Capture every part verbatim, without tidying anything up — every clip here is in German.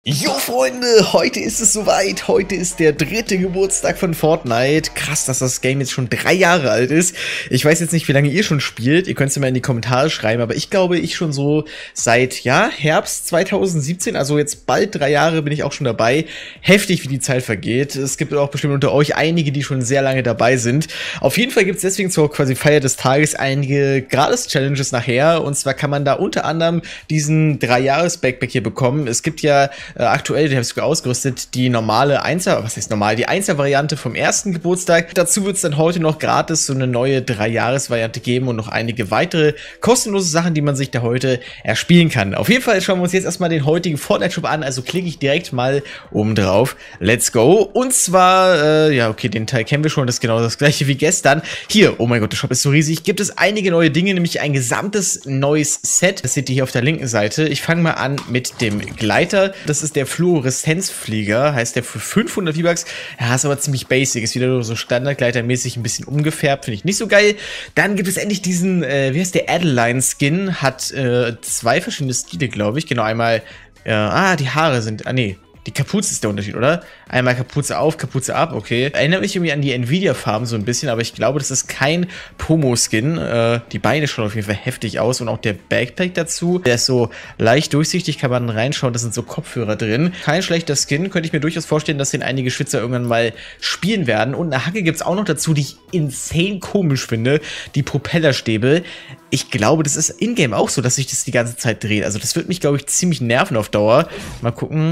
Jo Freunde, heute ist es soweit, heute ist der dritte Geburtstag von Fortnite. Krass, dass das Game jetzt schon drei Jahre alt ist. Ich weiß jetzt nicht, wie lange ihr schon spielt, ihr könnt es mir mal in die Kommentare schreiben, aber ich glaube, ich schon so seit, ja, Herbst zwanzig siebzehn, also jetzt bald drei Jahre bin ich auch schon dabei. Heftig, wie die Zeit vergeht. Es gibt auch bestimmt unter euch einige, die schon sehr lange dabei sind. Auf jeden Fall gibt es deswegen zur quasi Feier des Tages einige Gratis-Challenges nachher, und zwar kann man da unter anderem diesen drei Jahres Backpack hier bekommen. Es gibt ja Äh, aktuell, den habe ich sogar ausgerüstet, die normale Einser, was heißt normal, die Einser-Variante vom ersten Geburtstag. Dazu wird es dann heute noch gratis so eine neue drei Jahres Variante geben und noch einige weitere kostenlose Sachen, die man sich da heute erspielen kann. Auf jeden Fall schauen wir uns jetzt erstmal den heutigen Fortnite-Shop an, also klicke ich direkt mal oben drauf. Let's go. Und zwar, äh, ja okay, den Teil kennen wir schon, das ist genau das gleiche wie gestern. Hier, oh mein Gott, der Shop ist so riesig, gibt es einige neue Dinge, nämlich ein gesamtes neues Set. Das seht ihr hier auf der linken Seite. Ich fange mal an mit dem Gleiter. Das ist der Fluoreszenzflieger, heißt der für fünfhundert V-Bucks. Ja, ist aber ziemlich basic, ist wieder so standardgleitermäßig ein bisschen umgefärbt, finde ich nicht so geil. Dann gibt es endlich diesen, äh, wie heißt der, Adeline-Skin, hat äh, zwei verschiedene Stile, glaube ich. Genau, einmal, äh, ah, die Haare sind, ah nee, die Kapuze ist der Unterschied, oder? Einmal Kapuze auf, Kapuze ab, okay. Erinnert mich irgendwie an die Nvidia-Farben so ein bisschen, aber ich glaube, das ist kein Pomo-Skin. Äh, die Beine schauen auf jeden Fall heftig aus und auch der Backpack dazu. Der ist so leicht durchsichtig, kann man reinschauen, da sind so Kopfhörer drin. Kein schlechter Skin, könnte ich mir durchaus vorstellen, dass den einige Schwitzer irgendwann mal spielen werden. Und eine Hacke gibt es auch noch dazu, die ich insane komisch finde. Die Propellerstäbe. Ich glaube, das ist in-game auch so, dass sich das die ganze Zeit dreht. Also das wird mich, glaube ich, ziemlich nerven auf Dauer. Mal gucken.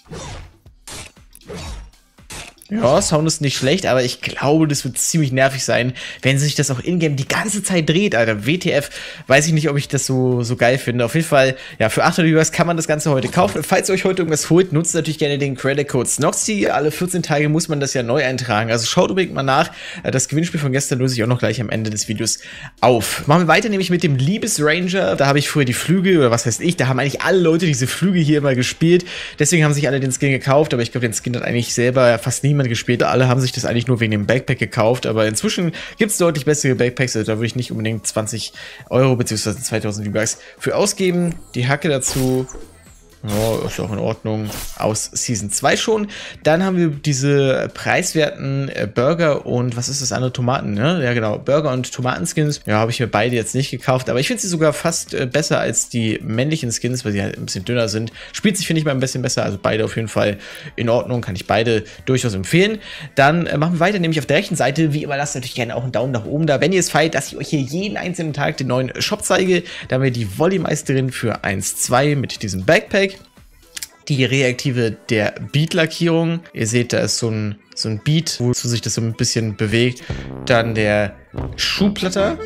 Ja, Sound ist nicht schlecht, aber ich glaube, das wird ziemlich nervig sein, wenn sich das auch in-game die ganze Zeit dreht, Alter. W T F, weiß ich nicht, ob ich das so, so geil finde. Auf jeden Fall, ja, für achthundert V-Bucks kann man das Ganze heute kaufen. Falls ihr euch heute irgendwas holt, nutzt natürlich gerne den Credit-Code Snoxy. Alle vierzehn Tage muss man das ja neu eintragen. Also schaut unbedingt mal nach. Das Gewinnspiel von gestern löse ich auch noch gleich am Ende des Videos auf. Machen wir weiter, nämlich mit dem Liebesranger. Da habe ich früher die Flügel, oder was heißt ich, da haben eigentlich alle Leute diese Flügel hier immer gespielt. Deswegen haben sich alle den Skin gekauft, aber ich glaube, den Skin hat eigentlich selber fast niemand gespielt. Alle haben sich das eigentlich nur wegen dem Backpack gekauft, aber inzwischen gibt es deutlich bessere Backpacks, also da würde ich nicht unbedingt zwanzig Euro bzw. zweitausend V-Bucks für ausgeben. Die Hacke dazu, ja, ist auch in Ordnung, aus Season zwei schon. Dann haben wir diese preiswerten äh, Burger und, was ist das andere, Tomaten, ne? Ja genau, Burger und Tomatenskins. Ja, habe ich mir beide jetzt nicht gekauft, aber ich finde sie sogar fast äh, besser als die männlichen Skins, weil sie halt ein bisschen dünner sind. Spielt sich, finde ich, mal ein bisschen besser, also beide auf jeden Fall in Ordnung, kann ich beide durchaus empfehlen. Dann äh, machen wir weiter, nämlich auf der rechten Seite, wie immer, lasst natürlich gerne auch einen Daumen nach oben da, wenn ihr es feiert, dass ich euch hier jeden einzelnen Tag den neuen Shop zeige. Da haben wir die Volleymeisterin für eins zwei mit diesem Backpack. Die Reaktive der Beat-Lackierung. Ihr seht, da ist so ein, so ein Beat, wozu sich das so ein bisschen bewegt. Dann der Schuhplatter.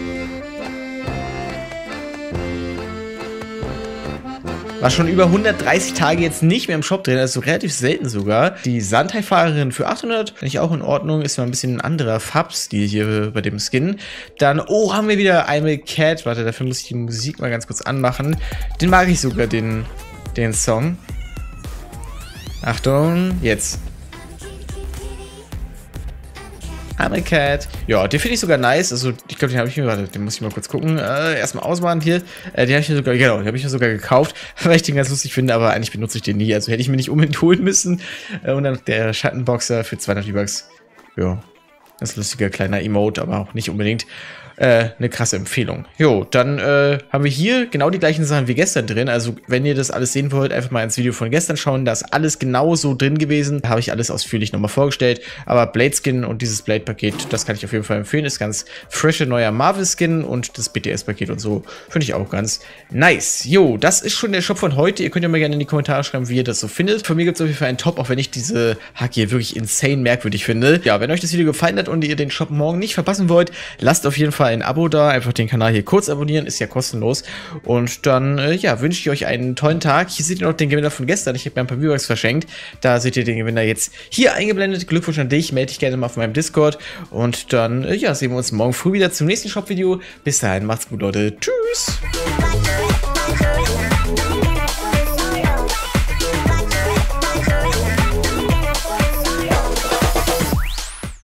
War schon über hundertdreißig Tage jetzt nicht mehr im Shop drin, also relativ selten sogar. Die Sandhaifahrerin für achthundert, finde ich auch in Ordnung, ist mal ein bisschen ein anderer Farbstil hier bei dem Skin. Dann, oh, haben wir wieder einmal Cat, warte, dafür muss ich die Musik mal ganz kurz anmachen. Den mag ich sogar, den, den Song. Achtung, jetzt. I'm a Cat. Ja, den finde ich sogar nice. Also, ich glaube, den habe ich mir, warte, den muss ich mal kurz gucken. Äh, erstmal ausmachen hier. Äh, den habe ich mir sogar, genau, den habe ich mir sogar gekauft, weil ich den ganz lustig finde, aber eigentlich benutze ich den nie. Also hätte ich mir nicht unbedingt holen müssen. Äh, und dann der Schattenboxer für zweihundert V-Bucks. Ja, das ist ein lustiger kleiner Emote, aber auch nicht unbedingt äh, eine krasse Empfehlung. Jo, dann äh, haben wir hier genau die gleichen Sachen wie gestern drin. Also, wenn ihr das alles sehen wollt, einfach mal ins Video von gestern schauen. Da ist alles genau so drin gewesen. Da habe ich alles ausführlich nochmal vorgestellt. Aber Blade Skin und dieses Blade-Paket, das kann ich auf jeden Fall empfehlen. Ist ganz frische neuer Marvel-Skin und das B T S-Paket und so finde ich auch ganz nice. Jo, das ist schon der Shop von heute. Ihr könnt ja mal gerne in die Kommentare schreiben, wie ihr das so findet. Von mir gibt es auf jeden Fall einen Top, auch wenn ich diese Hacke hier wirklich insane merkwürdig finde. Ja, wenn euch das Video gefallen hat und ihr den Shop morgen nicht verpassen wollt, lasst auf jeden Fall ein Abo da, einfach den Kanal hier kurz abonnieren, ist ja kostenlos. Und dann, äh, ja, wünsche ich euch einen tollen Tag. Hier seht ihr noch den Gewinner von gestern. Ich habe mir ein paar V-Bucks verschenkt. Da seht ihr den Gewinner jetzt hier eingeblendet. Glückwunsch an dich. Melde dich gerne mal auf meinem Discord. Und dann, äh, ja, sehen wir uns morgen früh wieder zum nächsten Shop-Video. Bis dahin, macht's gut, Leute. Tschüss!